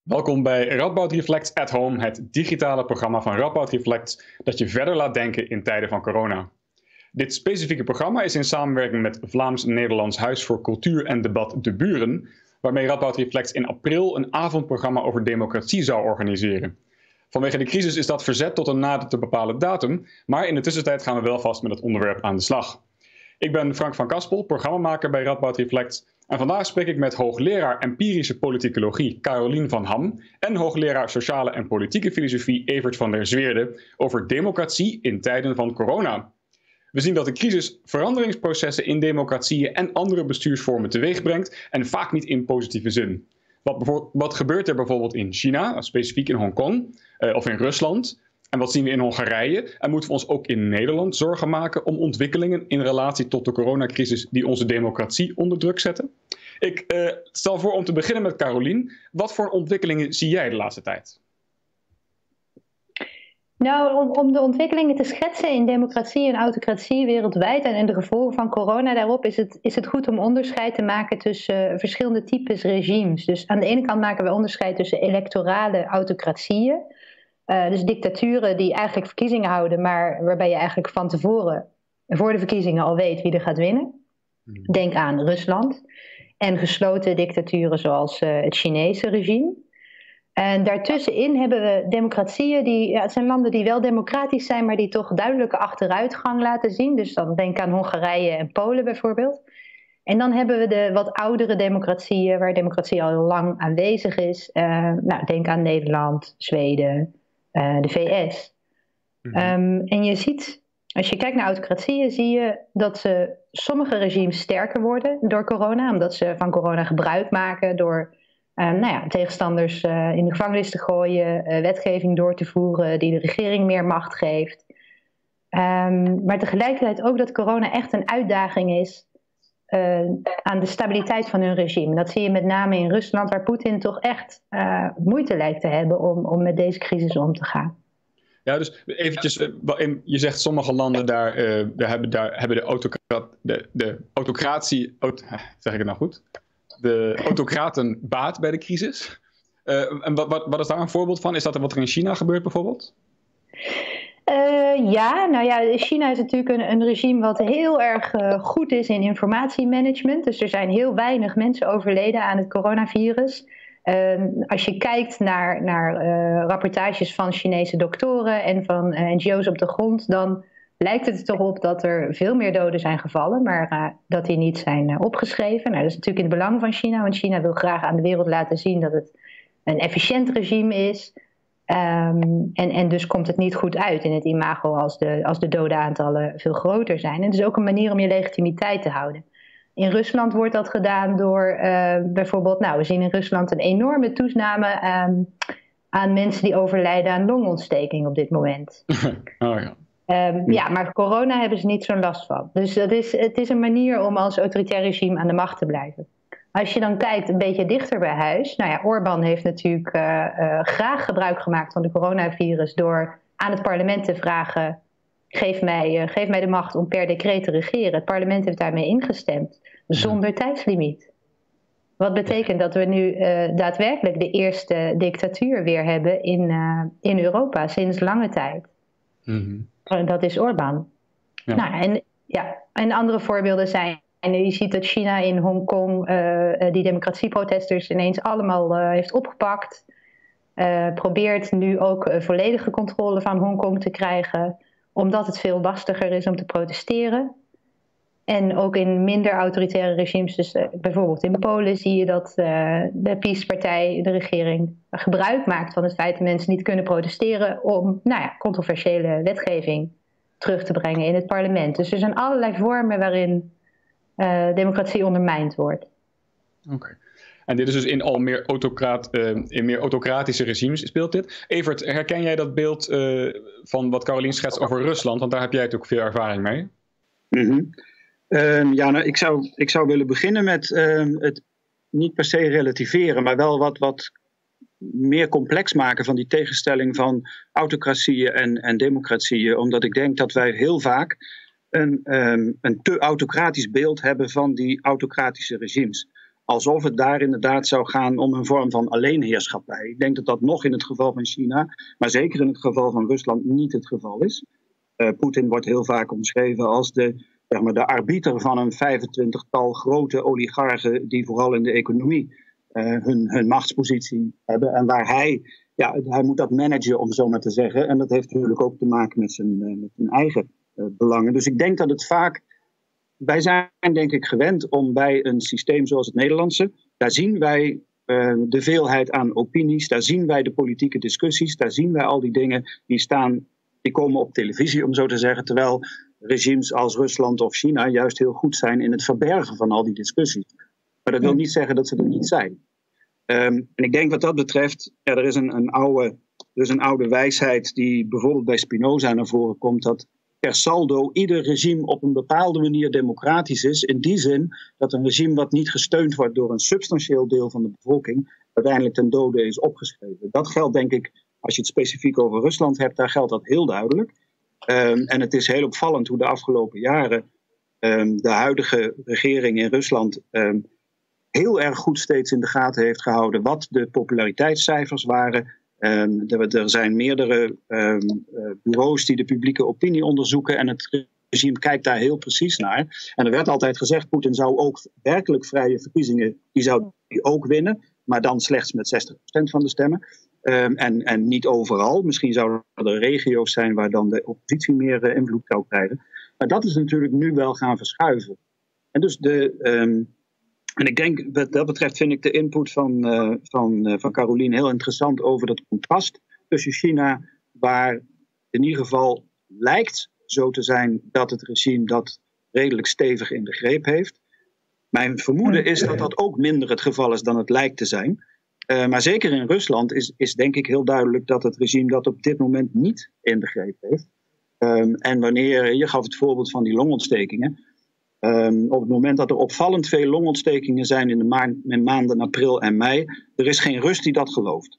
Welkom bij Radboud Reflects at Home, het digitale programma van Radboud Reflects dat je verder laat denken in tijden van corona. Dit specifieke programma is in samenwerking met Vlaams-Nederlands Huis voor Cultuur en Debat De Buren, waarmee Radboud Reflects in april een avondprogramma over democratie zou organiseren. Vanwege de crisis is dat verzet tot een nader te bepalen datum, maar in de tussentijd gaan we wel vast met het onderwerp aan de slag. Ik ben Frank van Kaspel, programmamaker bij Radboud Reflects. En vandaag spreek ik met hoogleraar empirische politicologie Carolien van Ham en hoogleraar sociale en politieke filosofie Evert van der Zweerde over democratie in tijden van corona. We zien dat de crisis veranderingsprocessen in democratieën en andere bestuursvormen teweegbrengt en vaak niet in positieve zin. Wat gebeurt er bijvoorbeeld in China, specifiek in Hongkong of in Rusland? En wat zien we in Hongarije? En moeten we ons ook in Nederland zorgen maken om ontwikkelingen in relatie tot de coronacrisis die onze democratie onder druk zetten? Ik stel voor om te beginnen met Carolien. Wat voor ontwikkelingen zie jij de laatste tijd? Nou, om de ontwikkelingen te schetsen in democratie en autocratie wereldwijd en de gevolgen van corona daarop is het goed om onderscheid te maken tussen verschillende types regimes. Dus aan de ene kant maken we onderscheid tussen electorale autocratieën. Dus dictaturen die eigenlijk verkiezingen houden, maar waarbij je eigenlijk van tevoren, voor de verkiezingen al weet wie er gaat winnen. Denk aan Rusland. En gesloten dictaturen zoals het Chinese regime. En daartussenin hebben we democratieën, het zijn landen die wel democratisch zijn, maar die toch duidelijke achteruitgang laten zien. Dus dan denk aan Hongarije en Polen bijvoorbeeld. En dan hebben we de wat oudere democratieën, waar democratie al heel lang aanwezig is. Denk aan Nederland, Zweden, de VS. En je ziet, als je kijkt naar autocratieën, zie je dat sommige regimes sterker worden door corona. Omdat ze van corona gebruik maken door tegenstanders in de gevangenis te gooien, wetgeving door te voeren die de regering meer macht geeft. Maar tegelijkertijd ook dat corona echt een uitdaging is aan de stabiliteit van hun regime. En dat zie je met name in Rusland, waar Poetin toch echt moeite lijkt te hebben om met deze crisis om te gaan. Ja, dus eventjes, je zegt sommige landen daar hebben de autocratie, zeg ik het nou goed? De autocraten baat bij de crisis. En wat is daar een voorbeeld van? Is dat wat er in China gebeurt bijvoorbeeld? China is natuurlijk een regime wat heel erg goed is in informatiemanagement. Dus er zijn heel weinig mensen overleden aan het coronavirus. Als je kijkt naar rapportages van Chinese doktoren en van NGO's op de grond, dan lijkt het er toch op dat er veel meer doden zijn gevallen, maar dat die niet zijn opgeschreven. Nou, dat is natuurlijk in het belang van China, want China wil graag aan de wereld laten zien dat het een efficiënt regime is. En dus komt het niet goed uit in het imago als de dodenaantallen veel groter zijn. En het is ook een manier om je legitimiteit te houden. In Rusland wordt dat gedaan door bijvoorbeeld, we zien in Rusland een enorme toename aan mensen die overlijden aan longontsteking op dit moment. Oh ja. Maar corona hebben ze niet zo'n last van. Dus het is een manier om als autoritair regime aan de macht te blijven. Als je dan kijkt een beetje dichter bij huis. Orbán heeft natuurlijk graag gebruik gemaakt van de coronavirus door aan het parlement te vragen: geef mij de macht om per decreet te regeren. Het parlement heeft daarmee ingestemd, zonder tijdslimiet. Wat betekent dat we nu daadwerkelijk de eerste dictatuur weer hebben in Europa sinds lange tijd. Mm-hmm. Dat is Orbán. Ja. En andere voorbeelden zijn, je ziet dat China in Hongkong die democratieprotesters ineens allemaal heeft opgepakt. Probeert nu ook volledige controle van Hongkong te krijgen, omdat het veel lastiger is om te protesteren. En ook in minder autoritaire regimes, dus bijvoorbeeld in Polen zie je dat de PiS-partij, de regering, gebruik maakt van het feit dat mensen niet kunnen protesteren om controversiële wetgeving terug te brengen in het parlement. Dus er zijn allerlei vormen waarin democratie ondermijnd wordt. Oké. En dit is dus in al meer autocratische regimes speelt dit. Evert, herken jij dat beeld van wat Carolien schetst over Rusland? Want daar heb jij natuurlijk veel ervaring mee. Mm-hmm. Ik zou willen beginnen met het niet per se relativeren, maar wel wat meer complex maken van die tegenstelling van autocratieën en democratieën. Omdat ik denk dat wij heel vaak een te autocratisch beeld hebben van die autocratische regimes. alsof het daar inderdaad zou gaan om een vorm van alleenheerschappij. Ik denk dat dat nog in het geval van China, maar zeker in het geval van Rusland niet het geval is. Poetin wordt heel vaak omschreven als de arbiter van een 25-tal grote oligarchen die vooral in de economie hun machtspositie hebben. En waar hij moet dat managen, om zo maar te zeggen. En dat heeft natuurlijk ook te maken met zijn eigen belangen. Dus ik denk dat het vaak... Wij zijn denk ik gewend om bij een systeem zoals het Nederlandse, daar zien wij de veelheid aan opinies, daar zien wij de politieke discussies, daar zien wij al die dingen die komen op televisie, om zo te zeggen, terwijl regimes als Rusland of China juist heel goed zijn in het verbergen van al die discussies. Maar dat wil niet zeggen dat ze er niet zijn. En ik denk wat dat betreft, er is een oude wijsheid die bijvoorbeeld bij Spinoza naar voren komt, dat per saldo ieder regime op een bepaalde manier democratisch is. In die zin dat een regime wat niet gesteund wordt door een substantieel deel van de bevolking uiteindelijk ten dode is opgeschreven. Dat geldt denk ik, als je het specifiek over Rusland hebt, daar geldt dat heel duidelijk. En het is heel opvallend hoe de afgelopen jaren de huidige regering in Rusland heel erg goed steeds in de gaten heeft gehouden wat de populariteitscijfers waren. Er zijn meerdere bureaus die de publieke opinie onderzoeken en het regime kijkt daar heel precies naar. En er werd altijd gezegd, Poetin zou ook werkelijk vrije verkiezingen, die zou die ook winnen, maar dan slechts met 60% van de stemmen. En niet overal. Misschien zouden er regio's zijn waar dan de oppositie meer invloed zou krijgen. Maar dat is natuurlijk nu wel gaan verschuiven. En dus en ik denk, wat dat betreft vind ik de input van Carolien heel interessant over dat contrast tussen China, waar in ieder geval lijkt zo te zijn dat het regime dat redelijk stevig in de greep heeft. Mijn vermoeden is dat dat ook minder het geval is dan het lijkt te zijn. Maar zeker in Rusland is denk ik heel duidelijk dat het regime dat op dit moment niet in de greep heeft. En wanneer, je gaf het voorbeeld van die longontstekingen. Op het moment dat er opvallend veel longontstekingen zijn in de maanden april en mei, er is geen Rus die dat gelooft.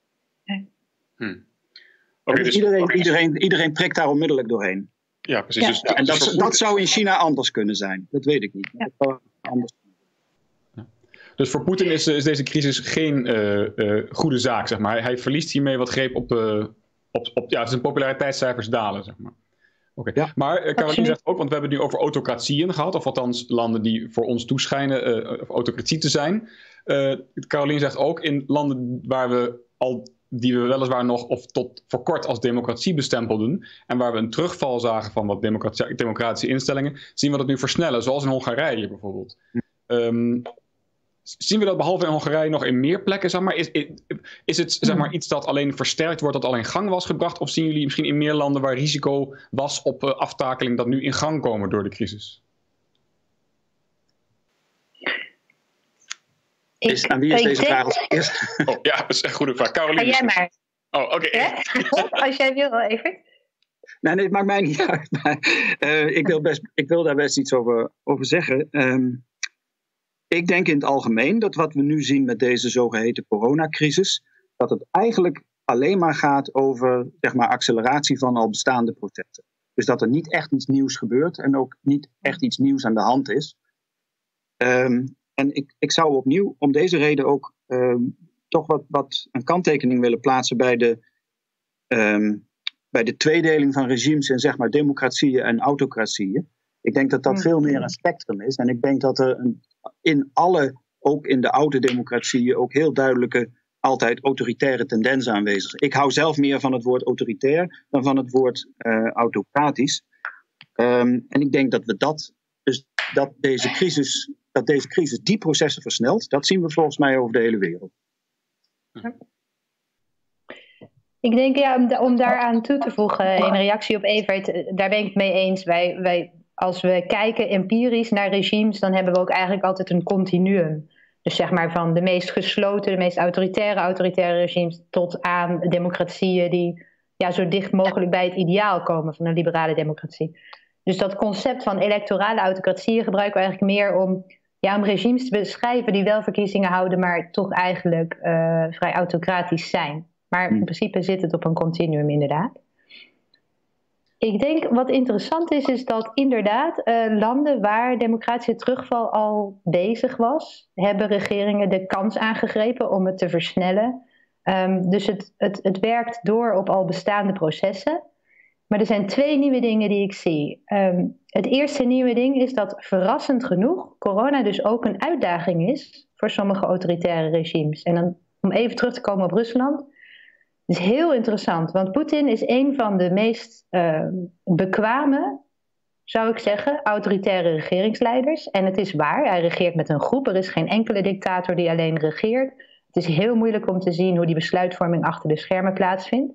Okay, dus iedereen trekt daar onmiddellijk doorheen. Ja, precies. Ja. Dus, en dat zou in China anders kunnen zijn. Dat weet ik niet. Ja. Dat zou anders. Dus voor Poetin is deze crisis geen goede zaak, zeg maar. Hij verliest hiermee wat greep op zijn populariteitscijfers dalen, zeg maar. Okay. Ja. Maar Carolien zegt ook, want we hebben het nu over autocratieën gehad, of althans landen die voor ons toeschijnen autocratie te zijn. Carolien zegt ook, in landen die we weliswaar nog of tot voor kort als democratie bestempelden, en waar we een terugval zagen van wat democratische instellingen, zien we dat nu versnellen, zoals in Hongarije bijvoorbeeld. Zien we dat behalve in Hongarije nog in meer plekken? Zeg maar? Is het zeg maar, iets dat alleen versterkt wordt, dat al in gang was gebracht? Of zien jullie misschien in meer landen waar risico was op aftakeling dat nu in gang komen door de crisis? Aan wie is deze vraag als eerst? Oh, ja, dat is een goede vraag. Carolien. Ga jij maar. Oh, oké. Ja? Als jij wil, even. Nee, het maakt mij niet uit. Maar, ik wil daar best iets over zeggen. Ik denk in het algemeen dat wat we nu zien met deze zogeheten coronacrisis, dat het eigenlijk alleen maar gaat over zeg maar, acceleratie van al bestaande processen. Dus dat er niet echt iets nieuws gebeurt en ook niet echt iets nieuws aan de hand is. En ik zou opnieuw om deze reden ook toch wat een kanttekening willen plaatsen bij de tweedeling van regimes in zeg maar, democratieën en autocratieën. Ik denk dat dat veel meer een spectrum is. En ik denk dat er ook in de oude democratieën, ook heel duidelijke, altijd autoritaire tendensen aanwezig is. Ik hou zelf meer van het woord autoritair dan van het woord autocratisch. En ik denk dat deze crisis die processen versnelt. Dat zien we volgens mij over de hele wereld. Ik denk, om daaraan toe te voegen, in reactie op Evert, daar ben ik het mee eens. Wij als we kijken empirisch naar regimes, dan hebben we ook eigenlijk altijd een continuum. Dus zeg maar van de meest gesloten, de meest autoritaire regimes tot aan democratieën die zo dicht mogelijk bij het ideaal komen van een liberale democratie. Dus dat concept van electorale autocratieën gebruiken we eigenlijk meer om regimes te beschrijven die wel verkiezingen houden, maar toch eigenlijk vrij autocratisch zijn. Maar in principe zit het op een continuum inderdaad. Ik denk wat interessant is dat inderdaad landen waar democratische terugval al bezig was, hebben regeringen de kans aangegrepen om het te versnellen. Dus het werkt door op al bestaande processen. Maar er zijn 2 nieuwe dingen die ik zie. Het eerste nieuwe ding is dat verrassend genoeg corona dus ook een uitdaging is voor sommige autoritaire regimes. En dan om even terug te komen op Rusland. Het is heel interessant, want Poetin is een van de meest bekwame, zou ik zeggen, autoritaire regeringsleiders. En het is waar, hij regeert met een groep. Er is geen enkele dictator die alleen regeert. Het is heel moeilijk om te zien hoe die besluitvorming achter de schermen plaatsvindt.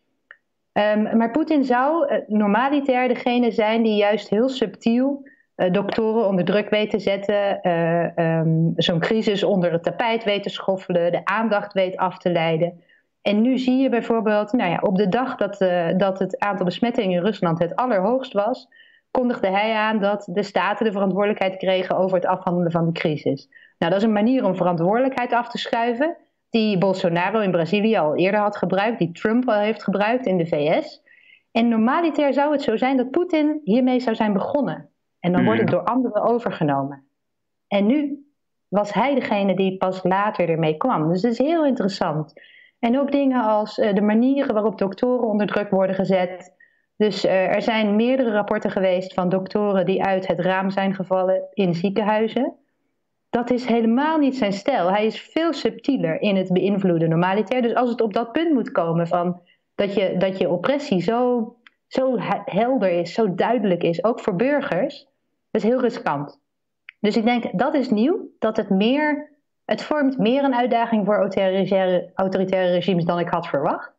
Maar Poetin zou normaliter degene zijn die juist heel subtiel doktoren onder druk weet te zetten, zo'n crisis onder het tapijt weet te schoffelen, de aandacht weet af te leiden. En nu zie je bijvoorbeeld, op de dag dat het aantal besmettingen in Rusland het allerhoogst was, kondigde hij aan dat de staten de verantwoordelijkheid kregen over het afhandelen van de crisis. Nou, dat is een manier om verantwoordelijkheid af te schuiven, die Bolsonaro in Brazilië al eerder had gebruikt, die Trump al heeft gebruikt in de VS. En normaliter zou het zo zijn dat Poetin hiermee zou zijn begonnen. En dan wordt het door anderen overgenomen. En nu was hij degene die pas later ermee kwam. Dus het is heel interessant. En ook dingen als de manieren waarop doktoren onder druk worden gezet. Dus er zijn meerdere rapporten geweest van doktoren die uit het raam zijn gevallen in ziekenhuizen. Dat is helemaal niet zijn stijl. Hij is veel subtieler in het beïnvloeden normaliter. Dus als het op dat punt moet komen van dat je oppressie zo helder is, zo duidelijk is, ook voor burgers, dat is heel riskant. Dus ik denk, dat is nieuw, dat het vormt meer een uitdaging voor autoritaire regimes dan ik had verwacht.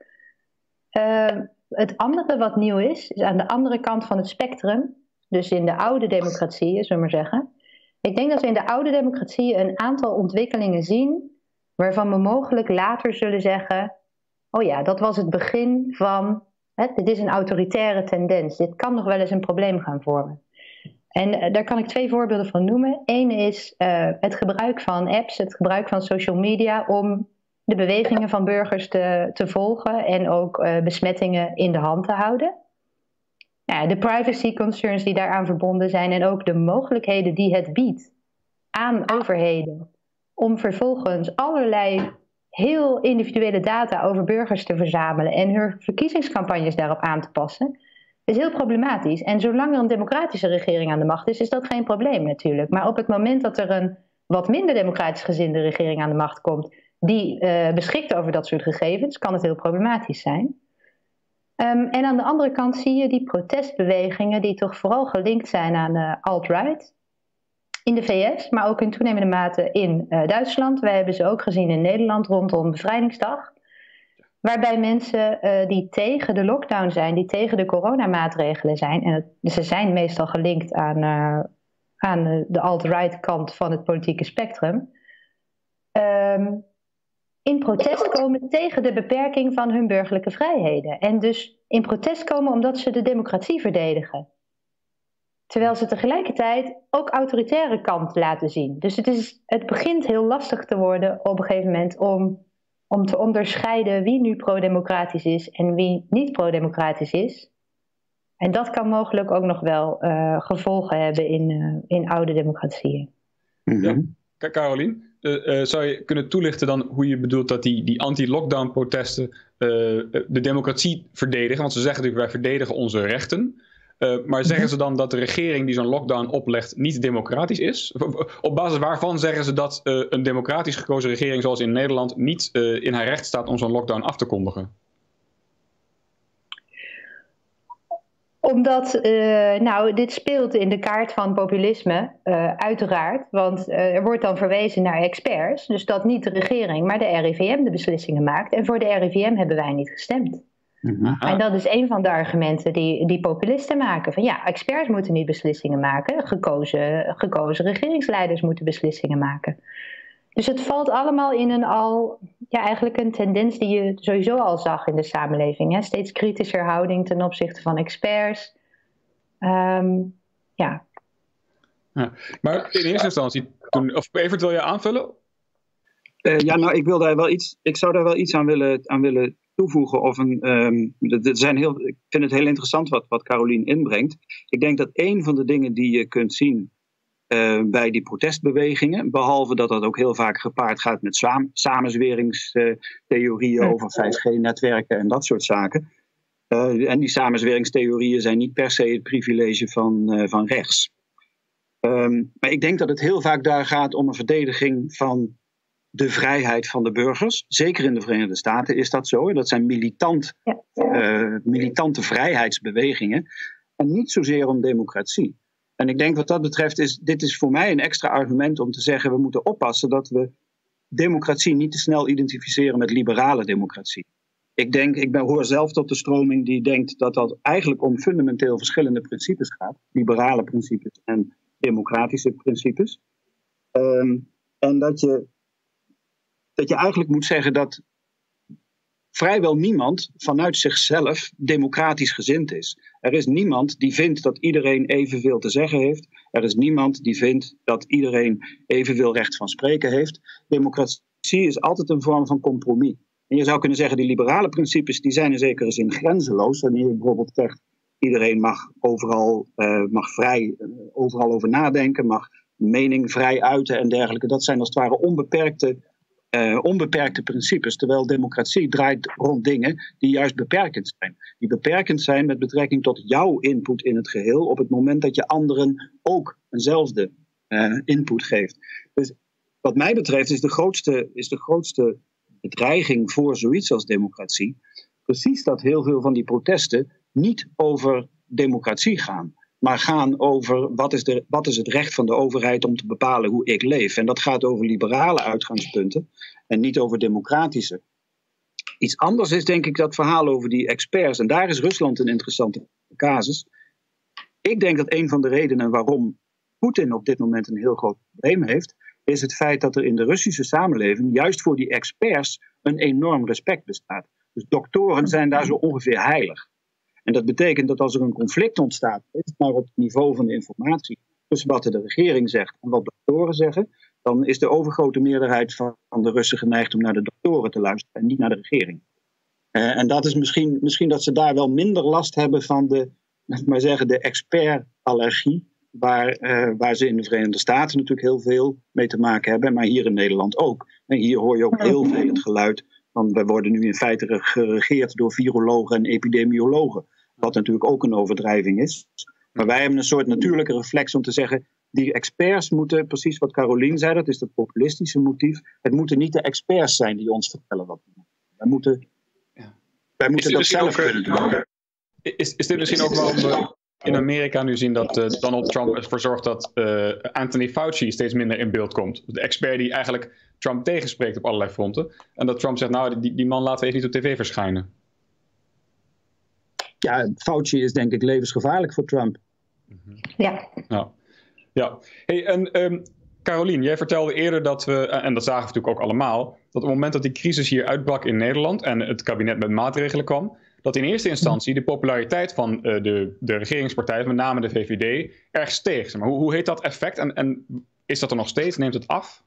Het andere wat nieuw is aan de andere kant van het spectrum, dus in de oude democratieën, zullen we maar zeggen. Ik denk dat we in de oude democratieën een aantal ontwikkelingen zien waarvan we mogelijk later zullen zeggen, oh ja, dat was het begin van, dit is een autoritaire tendens, dit kan nog wel eens een probleem gaan vormen. En daar kan ik 2 voorbeelden van noemen. Eén is het gebruik van apps, het gebruik van social media om de bewegingen van burgers te volgen en ook besmettingen in de hand te houden. Ja, de privacy concerns die daaraan verbonden zijn en ook de mogelijkheden die het biedt aan overheden om vervolgens allerlei heel individuele data over burgers te verzamelen en hun verkiezingscampagnes daarop aan te passen, is heel problematisch. En zolang er een democratische regering aan de macht is dat geen probleem natuurlijk. Maar op het moment dat er een wat minder democratisch gezinde regering aan de macht komt, die beschikt over dat soort gegevens, kan het heel problematisch zijn. En aan de andere kant zie je die protestbewegingen die toch vooral gelinkt zijn aan de alt-right in de VS, maar ook in toenemende mate in Duitsland. Wij hebben ze ook gezien in Nederland rondom Bevrijdingsdag. Waarbij mensen die tegen de lockdown zijn, die tegen de coronamaatregelen zijn, en ze zijn meestal gelinkt aan de alt-right kant van het politieke spectrum, in protest komen tegen de beperking van hun burgerlijke vrijheden. En dus in protest komen omdat ze de democratie verdedigen. Terwijl ze tegelijkertijd ook autoritaire kant laten zien. Dus het begint heel lastig te worden op een gegeven moment om te onderscheiden wie nu pro-democratisch is en wie niet pro-democratisch is. En dat kan mogelijk ook nog wel gevolgen hebben in oude democratieën. Mm-hmm. Ja, Carolien, zou je kunnen toelichten dan hoe je bedoelt dat die anti-lockdown protesten de democratie verdedigen? Want ze zeggen natuurlijk, wij verdedigen onze rechten. Maar zeggen ze dan dat de regering die zo'n lockdown oplegt niet democratisch is? Op basis waarvan zeggen ze dat een democratisch gekozen regering zoals in Nederland niet in haar recht staat om zo'n lockdown af te kondigen? Omdat, dit speelt in de kaart van populisme, uiteraard. Want er wordt dan verwezen naar experts. Dus dat niet de regering, maar de RIVM de beslissingen maakt. En voor de RIVM hebben wij niet gestemd. En dat is een van de argumenten die populisten maken. Van ja, experts moeten niet beslissingen maken. Gekozen regeringsleiders moeten beslissingen maken. Dus het valt allemaal in eigenlijk een tendens die je sowieso al zag in de samenleving. Hè? Steeds kritischer houding ten opzichte van experts. Ja. Maar in eerste instantie, of Evert, wil je aanvullen? Ik zou daar wel iets aan willen toevoegen. Ik vind het heel interessant wat Carolien inbrengt. Ik denk dat een van de dingen die je kunt zien bij die protestbewegingen, behalve dat dat ook heel vaak gepaard gaat met samenzweringstheorieën over 5G-netwerken en dat soort zaken. En die samenzweringstheorieën zijn niet per se het privilege van rechts. Maar ik denk dat het heel vaak daar gaat om een verdediging van de vrijheid van de burgers. Zeker in de Verenigde Staten is dat zo. Dat zijn militante vrijheidsbewegingen. En niet zozeer om democratie. En ik denk wat dat betreft dit is voor mij een extra argument om te zeggen, we moeten oppassen dat we democratie niet te snel identificeren met liberale democratie. Ik hoor zelf tot de stroming die denkt dat dat eigenlijk om fundamenteel verschillende principes gaat. Liberale principes en democratische principes. En dat je eigenlijk moet zeggen dat vrijwel niemand vanuit zichzelf democratisch gezind is. Er is niemand die vindt dat iedereen evenveel te zeggen heeft. Er is niemand die vindt dat iedereen evenveel recht van spreken heeft. Democratie is altijd een vorm van compromis. En je zou kunnen zeggen, die liberale principes die zijn in zekere zin grenzeloos. Wanneer je bijvoorbeeld zegt, iedereen mag vrij overal over nadenken, mag mening vrij uiten en dergelijke. Dat zijn als het ware onbeperkte principes. Terwijl democratie draait rond dingen die juist beperkend zijn. Die beperkend zijn met betrekking tot jouw input in het geheel op het moment dat je anderen ook eenzelfde input geeft. Dus wat mij betreft is de grootste bedreiging voor zoiets als democratie precies dat heel veel van die protesten niet over democratie gaan, maar gaan over wat is het recht van de overheid om te bepalen hoe ik leef. En dat gaat over liberale uitgangspunten en niet over democratische. Iets anders is denk ik dat verhaal over die experts. En daar is Rusland een interessante casus. Ik denk dat een van de redenen waarom Poetin op dit moment een heel groot probleem heeft, is het feit dat er in de Russische samenleving juist voor die experts een enorm respect bestaat. Dus doktoren zijn daar zo ongeveer heilig. En dat betekent dat als er een conflict ontstaat, is het maar op het niveau van de informatie tussen wat de regering zegt en wat doktoren zeggen, dan is de overgrote meerderheid van de Russen geneigd om naar de doktoren te luisteren en niet naar de regering. En dat is misschien dat ze daar wel minder last hebben van de expertallergie, waar ze in de Verenigde Staten natuurlijk heel veel mee te maken hebben, maar hier in Nederland ook. En hier hoor je ook heel veel het geluid van we worden nu in feite geregeerd door virologen en epidemiologen. Wat natuurlijk ook een overdrijving is. Maar wij hebben een soort natuurlijke reflex om te zeggen, die experts moeten, precies wat Carolien zei, dat is dat populistische motief. Het moeten niet de experts zijn die ons vertellen wat we moeten. Wij moeten dat zelf kunnen doen. Is dit misschien ook waarom we in Amerika nu zien dat Donald Trump ervoor zorgt dat Anthony Fauci steeds minder in beeld komt? De expert die eigenlijk Trump tegenspreekt op allerlei fronten. En dat Trump zegt, nou, die man laten we even niet op tv verschijnen. Ja, Fauci is denk ik levensgevaarlijk voor Trump. Ja. Hey, en Carolien, jij vertelde eerder dat we, en dat zagen we natuurlijk ook allemaal, dat op het moment dat die crisis hier uitbrak in Nederland en het kabinet met maatregelen kwam, dat in eerste instantie de populariteit van de regeringspartijen, met name de VVD, erg steeg. Maar hoe heet dat effect en is dat er nog steeds? Neemt het af?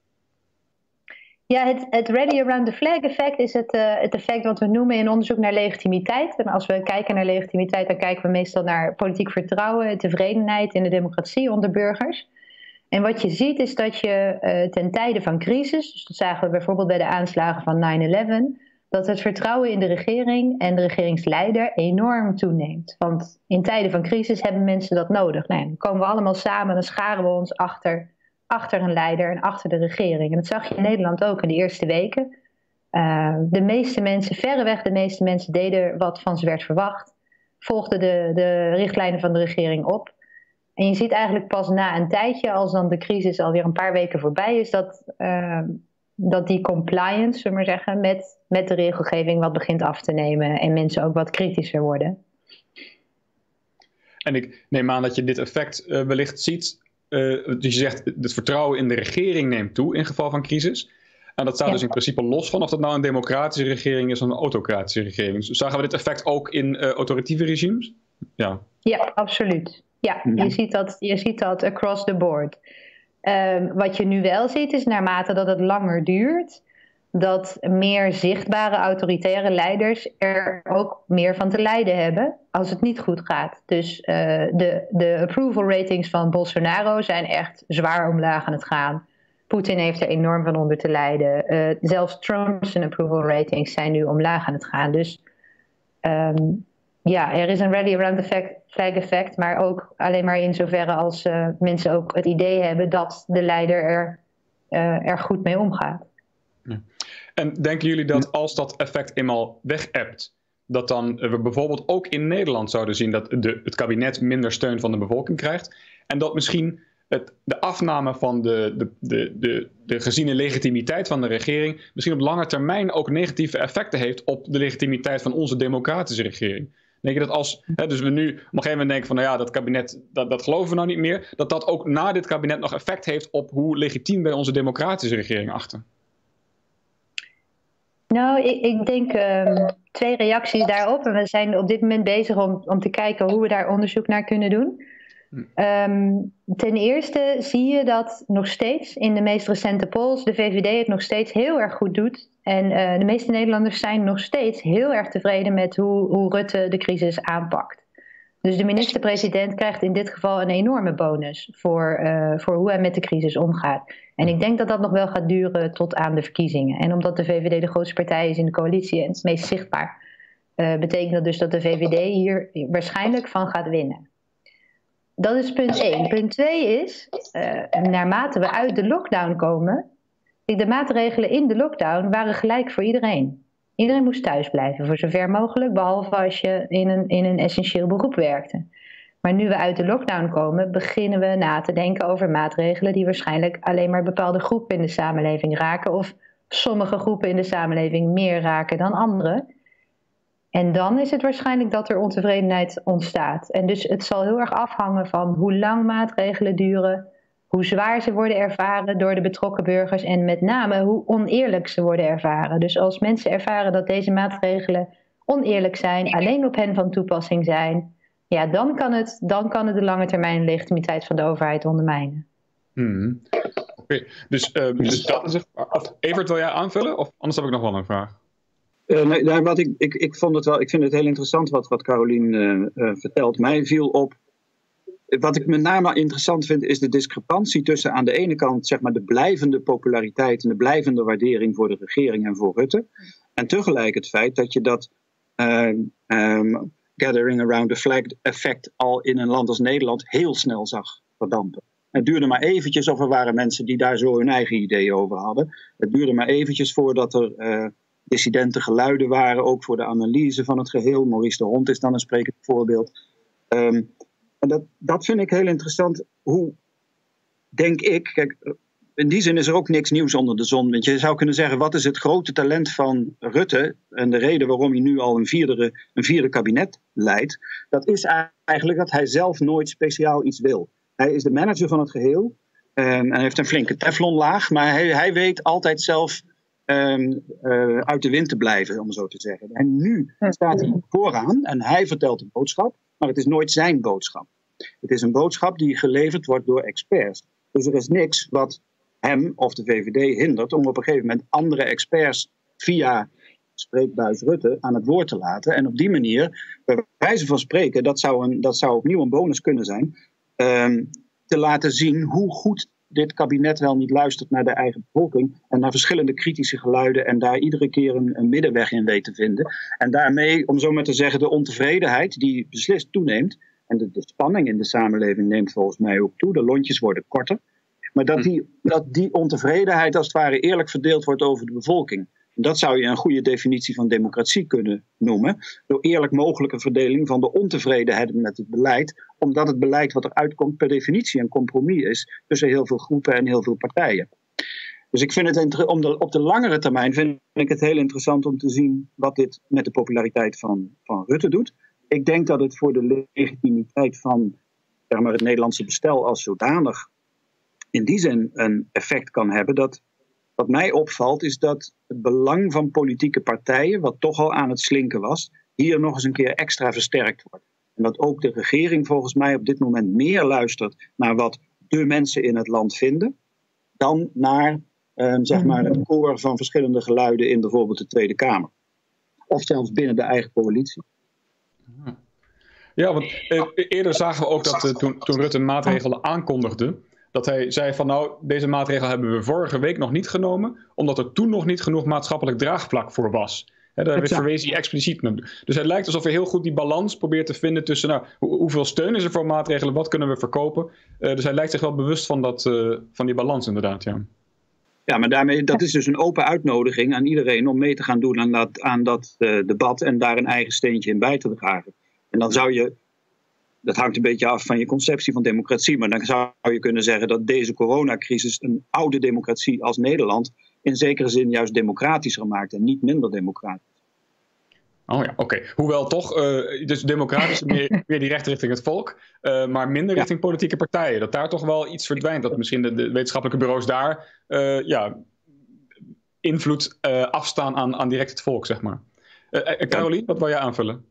Ja, het Rally Around the Flag effect is het effect wat we noemen in onderzoek naar legitimiteit. En als we kijken naar legitimiteit, dan kijken we meestal naar politiek vertrouwen, tevredenheid in de democratie onder burgers. En wat je ziet is dat je ten tijde van crisis, dus dat zagen we bijvoorbeeld bij de aanslagen van 9/11, dat het vertrouwen in de regering en de regeringsleider enorm toeneemt. Want in tijden van crisis hebben mensen dat nodig. Nou, dan komen we allemaal samen, dan scharen we ons achter een leider en achter de regering. En dat zag je in Nederland ook in de eerste weken. De meeste mensen, verreweg de meeste mensen, deden wat van ze werd verwacht. Volgden de richtlijnen van de regering op. En je ziet eigenlijk pas na een tijdje, als dan de crisis alweer een paar weken voorbij is, dat die compliance, zullen we maar zeggen, met de regelgeving wat begint af te nemen en mensen ook wat kritischer worden. En ik neem aan dat je dit effect wellicht ziet. Dus je zegt, het vertrouwen in de regering neemt toe in geval van crisis. En dat staat dus in principe los van of dat nou een democratische regering is of een autocratische regering. Dus zagen we dit effect ook in autoritieve regimes? Ja, absoluut. Ja, je ziet dat across the board. Wat je nu wel ziet is naarmate dat het langer duurt, dat meer zichtbare autoritaire leiders er ook meer van te lijden hebben als het niet goed gaat. Dus de approval ratings van Bolsonaro zijn echt zwaar omlaag aan het gaan. Poetin heeft er enorm van onder te lijden. Zelfs Trump's approval ratings zijn nu omlaag aan het gaan. Dus er is een rally around the flag effect, maar ook alleen maar in zoverre als mensen ook het idee hebben dat de leider er goed mee omgaat. Ja. En denken jullie dat als dat effect eenmaal weg-ebt, dat dan we bijvoorbeeld ook in Nederland zouden zien dat het kabinet minder steun van de bevolking krijgt en dat misschien de afname van de geziene legitimiteit van de regering misschien op lange termijn ook negatieve effecten heeft op de legitimiteit van onze democratische regering? Denk je dat als, dus we nu op een gegeven moment denken van dat kabinet, dat geloven we nou niet meer, dat ook na dit kabinet nog effect heeft op hoe legitiem wij onze democratische regering achten? Nou, ik denk 2 reacties daarop. En we zijn op dit moment bezig om te kijken hoe we daar onderzoek naar kunnen doen. Ten eerste zie je dat nog steeds in de meest recente polls de VVD het nog steeds heel erg goed doet. En de meeste Nederlanders zijn nog steeds heel erg tevreden met hoe Rutte de crisis aanpakt. Dus de minister-president krijgt in dit geval een enorme bonus voor hoe hij met de crisis omgaat. En ik denk dat dat nog wel gaat duren tot aan de verkiezingen. En omdat de VVD de grootste partij is in de coalitie en het meest zichtbaar, betekent dat dus dat de VVD hier waarschijnlijk van gaat winnen. Dat is punt 1. Punt 2 is, naarmate we uit de lockdown komen, de maatregelen in de lockdown waren gelijk voor iedereen. Iedereen moest thuis blijven, voor zover mogelijk, behalve als je in een essentieel beroep werkte. Maar nu we uit de lockdown komen, beginnen we na te denken over maatregelen die waarschijnlijk alleen maar bepaalde groepen in de samenleving raken, of sommige groepen in de samenleving meer raken dan andere. En dan is het waarschijnlijk dat er ontevredenheid ontstaat. En dus het zal heel erg afhangen van hoe lang maatregelen duren, hoe zwaar ze worden ervaren door de betrokken burgers en met name hoe oneerlijk ze worden ervaren. Dus als mensen ervaren dat deze maatregelen oneerlijk zijn, alleen op hen van toepassing zijn, dan kan het de lange termijn legitimiteit van de overheid ondermijnen. Oké. Dus dat is het. Evert, wil jij aanvullen? Of anders heb ik nog wel een vraag. Ik vind het heel interessant wat Carolien vertelt. Mij viel op, wat ik met name interessant vind, is de discrepantie tussen aan de ene kant zeg maar de blijvende populariteit en de blijvende waardering voor de regering en voor Rutte. En tegelijk het feit dat je dat gathering around the flag effect al in een land als Nederland heel snel zag verdampen. Het duurde maar eventjes of er waren mensen die daar zo hun eigen ideeën over hadden. Het duurde maar eventjes voordat er dissidente geluiden waren, ook voor de analyse van het geheel. Maurice de Hond is dan een sprekend voorbeeld. En dat vind ik heel interessant. Hoe denk ik, kijk, in die zin is er ook niks nieuws onder de zon. Want je zou kunnen zeggen, wat is het grote talent van Rutte en de reden waarom hij nu al een vierde kabinet leidt, dat is eigenlijk dat hij zelf nooit speciaal iets wil. Hij is de manager van het geheel en heeft een flinke teflonlaag, maar hij weet altijd zelf uit de wind te blijven, om zo te zeggen. En nu staat hij vooraan en hij vertelt een boodschap, maar het is nooit zijn boodschap. Het is een boodschap die geleverd wordt door experts. Dus er is niks wat hem of de VVD hindert om op een gegeven moment andere experts via spreekbuis Rutte aan het woord te laten. En op die manier, bij wijze van spreken, dat zou opnieuw een bonus kunnen zijn, te laten zien hoe goed dit kabinet wel niet luistert naar de eigen bevolking en naar verschillende kritische geluiden en daar iedere keer een middenweg in weet te vinden. En daarmee, om zo maar te zeggen, de ontevredenheid die beslist toeneemt en de spanning in de samenleving neemt volgens mij ook toe, de lontjes worden korter, maar dat die ontevredenheid als het ware eerlijk verdeeld wordt over de bevolking. Dat zou je een goede definitie van democratie kunnen noemen. Door eerlijk mogelijke verdeling van de ontevredenheid met het beleid. Omdat het beleid wat eruit komt per definitie een compromis is tussen heel veel groepen en heel veel partijen. Dus ik vind het op de langere termijn vind ik het heel interessant om te zien wat dit met de populariteit van Rutte doet. Ik denk dat het voor de legitimiteit van zeg maar, het Nederlandse bestel als zodanig in die zin een effect kan hebben dat. Wat mij opvalt is dat het belang van politieke partijen, wat toch al aan het slinken was, hier nog eens een keer extra versterkt wordt. En dat ook de regering volgens mij op dit moment meer luistert naar wat de mensen in het land vinden, dan naar zeg maar het koor van verschillende geluiden in bijvoorbeeld de Tweede Kamer. Of zelfs binnen de eigen coalitie. Ja, want eerder zagen we ook dat toen Rutte maatregelen aankondigde, dat hij zei van nou, deze maatregel hebben we vorige week nog niet genomen, omdat er toen nog niet genoeg maatschappelijk draagvlak voor was. Daar verwees hij expliciet naar. Dus het lijkt alsof hij heel goed die balans probeert te vinden tussen nou, hoeveel steun is er voor maatregelen, wat kunnen we verkopen. Dus hij lijkt zich wel bewust van die balans inderdaad, ja. Ja, maar daarmee, dat is dus een open uitnodiging aan iedereen om mee te gaan doen aan dat debat en daar een eigen steentje in bij te dragen. En dan zou je, dat hangt een beetje af van je conceptie van democratie, maar dan zou je kunnen zeggen dat deze coronacrisis een oude democratie als Nederland in zekere zin juist democratischer maakt en niet minder democratisch. Oh ja, oké. Hoewel toch, dus democratisch meer die recht richting het volk, maar minder richting politieke partijen. Dat daar toch wel iets verdwijnt. Dat misschien de wetenschappelijke bureaus daar invloed afstaan aan direct het volk, zeg maar. Carolien, wat wil jij aanvullen?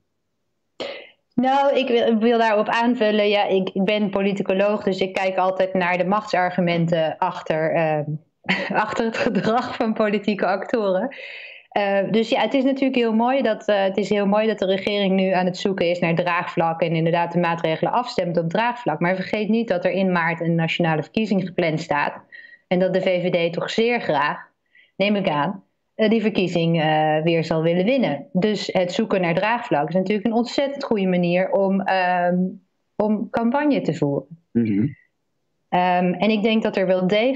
Nou, ik wil daarop aanvullen. Ja, ik ben politicoloog, dus ik kijk altijd naar de machtsargumenten achter het gedrag van politieke actoren. Dus ja, het is natuurlijk heel mooi dat de regering nu aan het zoeken is naar draagvlak en inderdaad de maatregelen afstemt op draagvlak. Maar vergeet niet dat er in maart een nationale verkiezing gepland staat en dat de VVD toch zeer graag, neem ik aan, die verkiezing weer zal willen winnen. Dus het zoeken naar draagvlak is natuurlijk een ontzettend goede manier om campagne te voeren. Mm-hmm. En ik denk dat er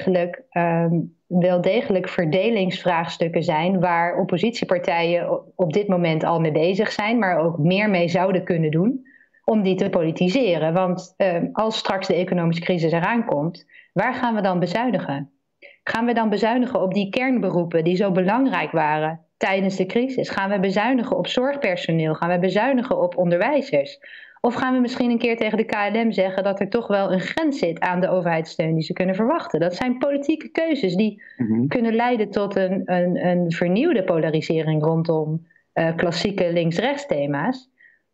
wel degelijk verdelingsvraagstukken zijn waar oppositiepartijen op dit moment al mee bezig zijn, maar ook meer mee zouden kunnen doen om die te politiseren. Want als straks de economische crisis eraan komt, waar gaan we dan bezuinigen? Gaan we dan bezuinigen op die kernberoepen die zo belangrijk waren tijdens de crisis? Gaan we bezuinigen op zorgpersoneel? Gaan we bezuinigen op onderwijzers? Of gaan we misschien een keer tegen de KLM zeggen dat er toch wel een grens zit aan de overheidssteun die ze kunnen verwachten? Dat zijn politieke keuzes die kunnen leiden tot een vernieuwde polarisering rondom klassieke links-rechts thema's.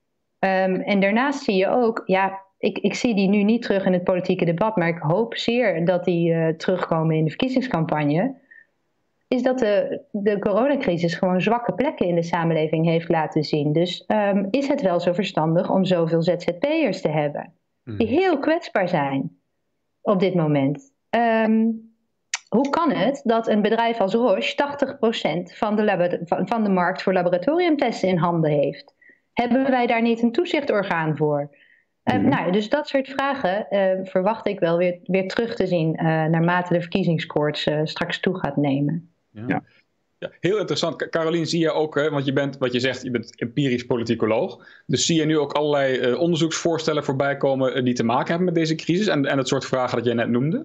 En daarnaast zie je ook, ja, ik zie die nu niet terug in het politieke debat, maar ik hoop zeer dat die terugkomen in de verkiezingscampagne, is dat de coronacrisis gewoon zwakke plekken in de samenleving heeft laten zien. Dus is het wel zo verstandig om zoveel ZZP'ers te hebben, die heel kwetsbaar zijn op dit moment. Hoe kan het dat een bedrijf als Roche 80% van de markt voor laboratoriumtesten in handen heeft? Hebben wij daar niet een toezichtorgaan voor? Nou, dus dat soort vragen verwacht ik wel weer terug te zien naarmate de verkiezingskoorts straks toe gaat nemen. Ja. Ja, heel interessant. Carolien, zie je ook, want je bent, wat je zegt, je bent empirisch politicoloog. Dus zie je nu ook allerlei onderzoeksvoorstellen voorbij komen die te maken hebben met deze crisis en het soort vragen dat jij net noemde?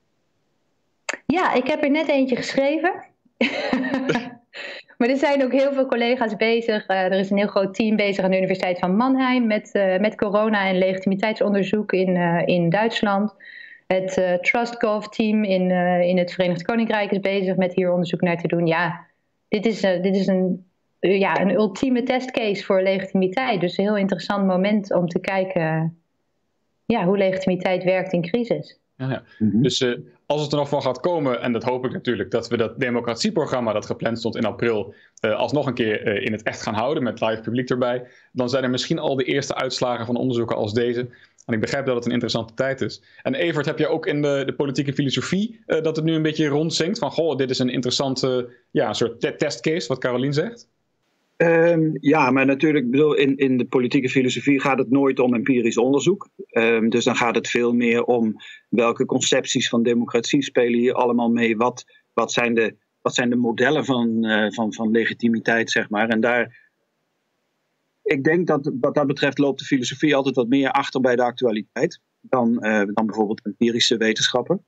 Ja, ik heb er net eentje geschreven. Maar er zijn ook heel veel collega's bezig. Er is een heel groot team bezig aan de Universiteit van Mannheim met corona en legitimiteitsonderzoek in Duitsland. Het TrustGov-team in het Verenigd Koninkrijk is bezig met hier onderzoek naar te doen. Ja, dit is een ultieme testcase voor legitimiteit. Dus een heel interessant moment om te kijken hoe legitimiteit werkt in crisis. Ja. Dus als het er nog van gaat komen, en dat hoop ik natuurlijk, dat we dat democratieprogramma dat gepland stond in april alsnog een keer in het echt gaan houden met live publiek erbij, dan zijn er misschien al de eerste uitslagen van onderzoeken als deze. En ik begrijp dat het een interessante tijd is. En Evert, heb je ook in de politieke filosofie dat het nu een beetje rondzinkt van, goh, dit is een interessante een soort testcase, wat Carolien zegt? Ja, maar natuurlijk, in de politieke filosofie gaat het nooit om empirisch onderzoek. Dus dan gaat het veel meer om welke concepties van democratie spelen hier allemaal mee. Wat zijn de modellen van legitimiteit, zeg maar. En ik denk dat wat dat betreft loopt de filosofie altijd wat meer achter bij de actualiteit dan bijvoorbeeld empirische wetenschappen.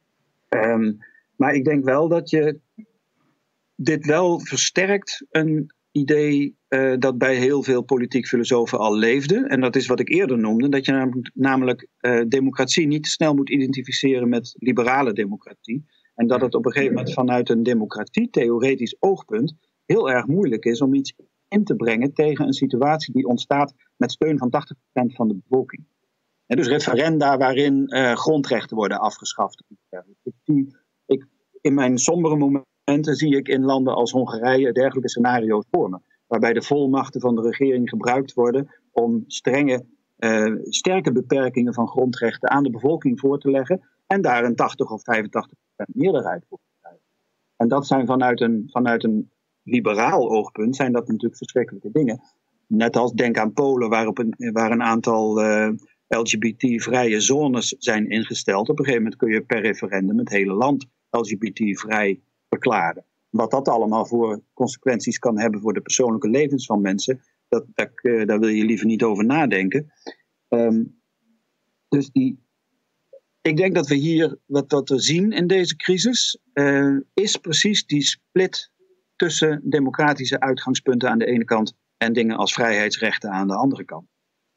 Maar ik denk wel dat je dit wel versterkt een idee dat bij heel veel politiek filosofen al leefde. En dat is wat ik eerder noemde, dat je namelijk democratie niet te snel moet identificeren met liberale democratie. En dat het op een gegeven moment vanuit een democratie-theoretisch oogpunt heel erg moeilijk is om iets in te brengen tegen een situatie die ontstaat met steun van 80% van de bevolking. En dus referenda waarin grondrechten worden afgeschaft. in mijn sombere momenten zie ik in landen als Hongarije dergelijke scenario's voor me. Waarbij de volmachten van de regering gebruikt worden om sterke beperkingen van grondrechten aan de bevolking voor te leggen. En daar een 80 of 85% meerderheid voor te krijgen. En dat zijn vanuit een liberaal oogpunt zijn dat natuurlijk verschrikkelijke dingen. Net als denk aan Polen, waar een aantal LGBT-vrije zones zijn ingesteld. Op een gegeven moment kun je per referendum het hele land LGBT-vrij verklaren. Wat dat allemaal voor consequenties kan hebben voor de persoonlijke levens van mensen, daar wil je liever niet over nadenken. Dus ik denk dat we hier, wat we zien in deze crisis, is precies die split tussen democratische uitgangspunten aan de ene kant en dingen als vrijheidsrechten aan de andere kant.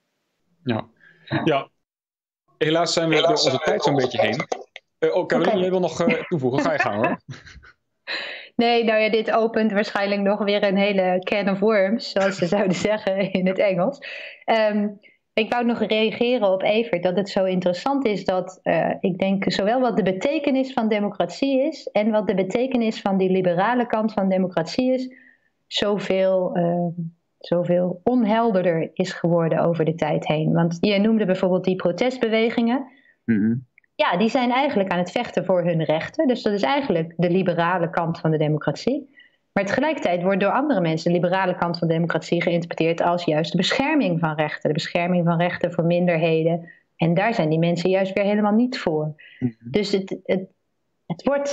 Ja. Helaas zijn we door onze tijd zo'n beetje heen. Caroline, jij wil nog toevoegen? Ga je gaan hoor. Nee, nou ja, dit opent waarschijnlijk nog weer een hele can of worms, zoals ze zouden zeggen in het Engels. Ik wou nog reageren op Evert, dat het zo interessant is dat ik denk zowel wat de betekenis van democratie is en wat de betekenis van die liberale kant van democratie is, zoveel onhelderder is geworden over de tijd heen. Want jij noemde bijvoorbeeld die protestbewegingen. Mm-hmm. Ja, die zijn eigenlijk aan het vechten voor hun rechten. Dus dat is eigenlijk de liberale kant van de democratie. Maar tegelijkertijd wordt door andere mensen de liberale kant van de democratie geïnterpreteerd als juist de bescherming van rechten. De bescherming van rechten voor minderheden. En daar zijn die mensen juist weer helemaal niet voor. Mm-hmm. Dus het wordt...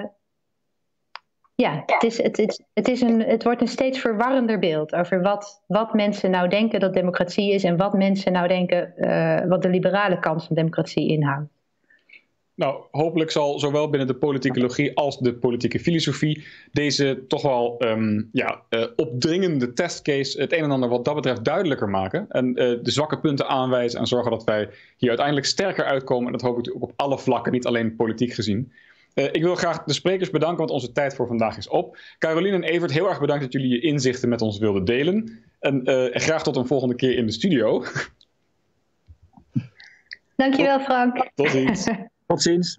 het wordt een steeds verwarrender beeld over wat mensen nou denken dat democratie is en wat mensen nou denken wat de liberale kant van democratie inhoudt. Nou, hopelijk zal zowel binnen de politicologie als de politieke filosofie deze toch wel opdringende testcase het een en ander wat dat betreft duidelijker maken. En de zwakke punten aanwijzen en zorgen dat wij hier uiteindelijk sterker uitkomen. En dat hoop ik ook op alle vlakken, niet alleen politiek gezien. Ik wil graag de sprekers bedanken, want onze tijd voor vandaag is op. Caroline en Evert, heel erg bedankt dat jullie je inzichten met ons wilden delen. En graag tot een volgende keer in de studio. Dankjewel, Frank. Tot ziens. Tot ziens.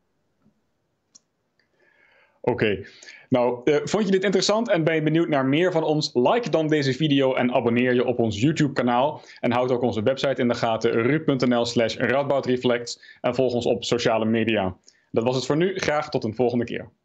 Oké. Nou, vond je dit interessant en ben je benieuwd naar meer van ons? Like dan deze video en abonneer je op ons YouTube-kanaal. En houd ook onze website in de gaten, ru.nl/Radboudreflects. En volg ons op sociale media. Dat was het voor nu. Graag tot een volgende keer.